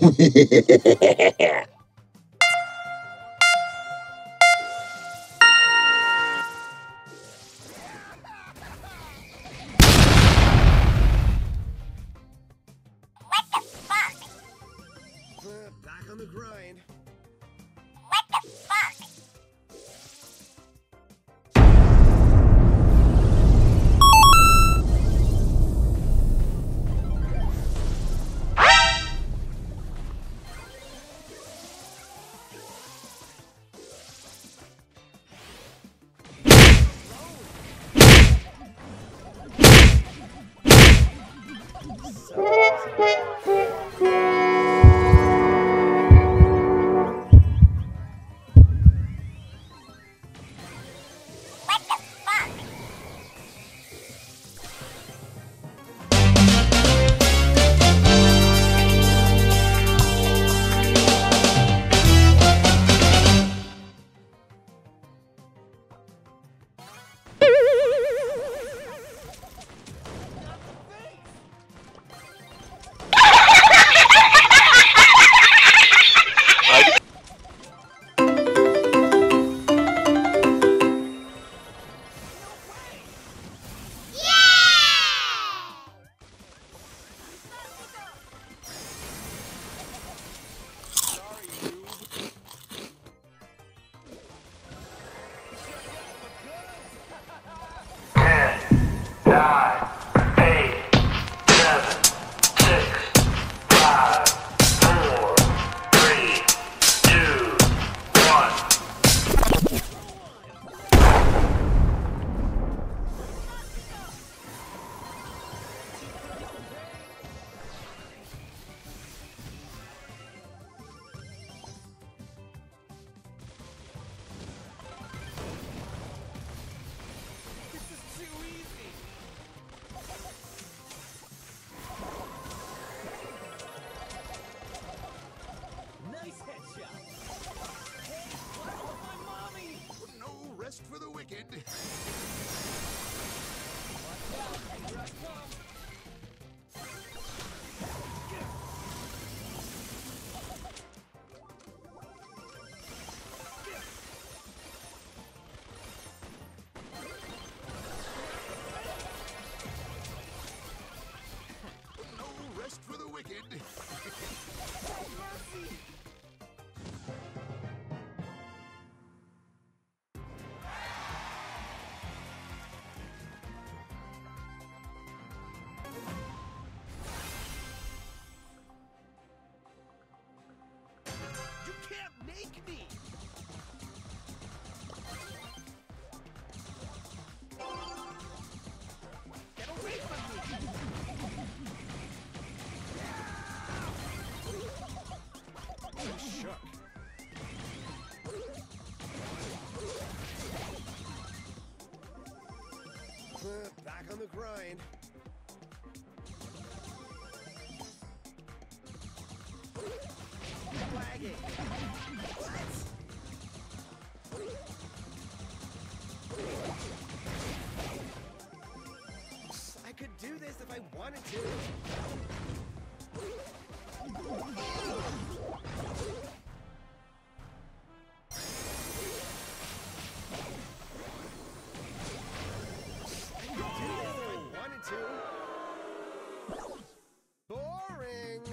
Back on the grind. For the wicked. No rest for the wicked. Mercy. Make me! Get away from me! I'm shook. Back on the grind. Flagging. I could do this if I wanted to. Boring.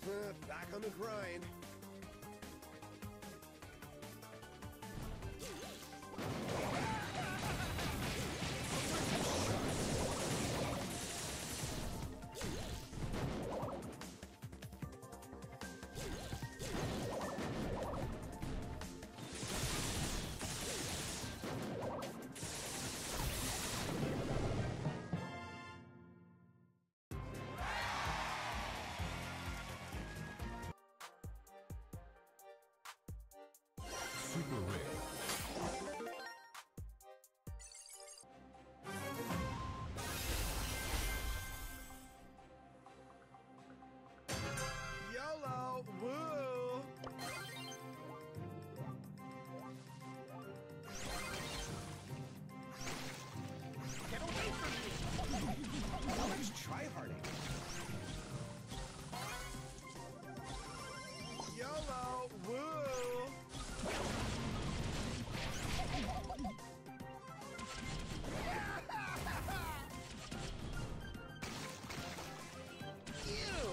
Back on the grind. Super Ring. YOLO! Woo! Get away from me! How much tryharding? YOLO! Woo! Ew!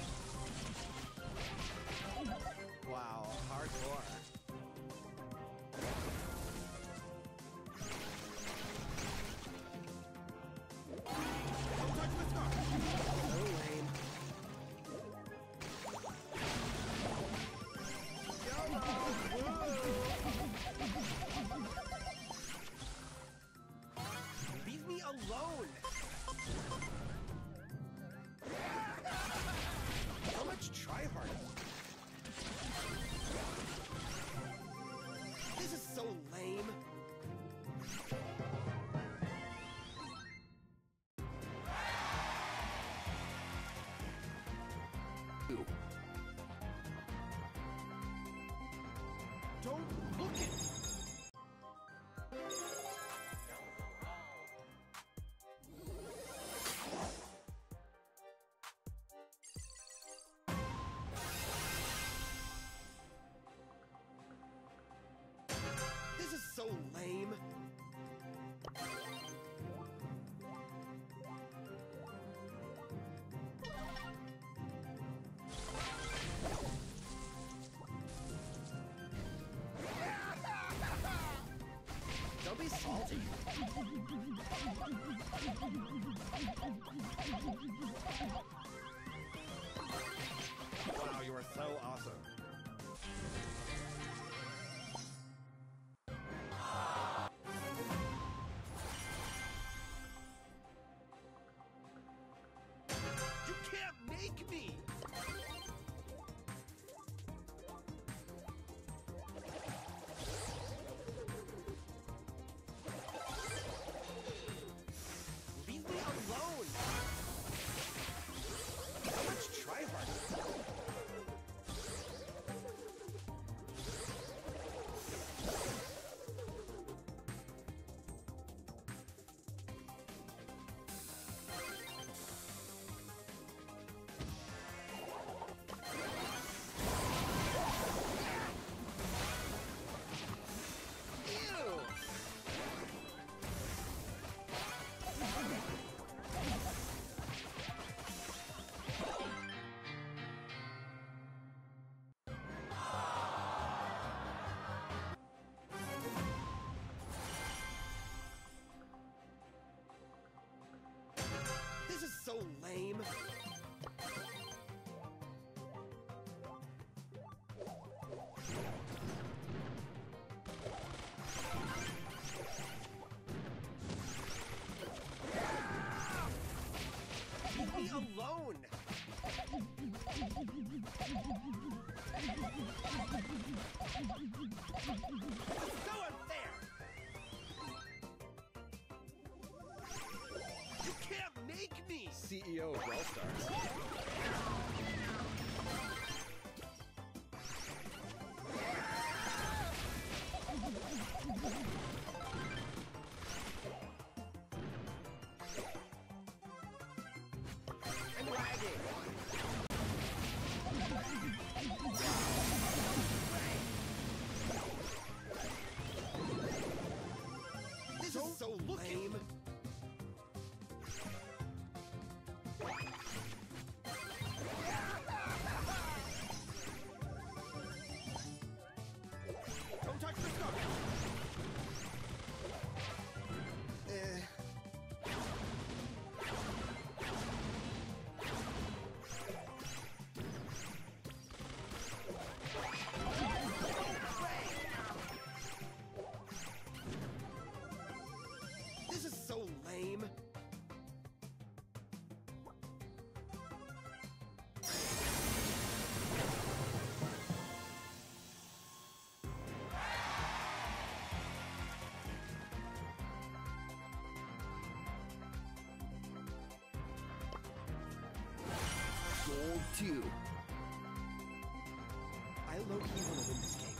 Wow, hardcore. Don't touch the scar! So lame. Leave me alone! How much tryharding? This is so lame. Don't look at me! This is so lame. Don't be salty. Wow, you are so awesome. You can't make me! Leave me alone! How much tryharding? Ew! This is so lame. Leave me alone! So unfair! You can't make me! CEO of Brawl Stars. I'm lagging! This is so lame! Gold 2. I low-key want to win this game.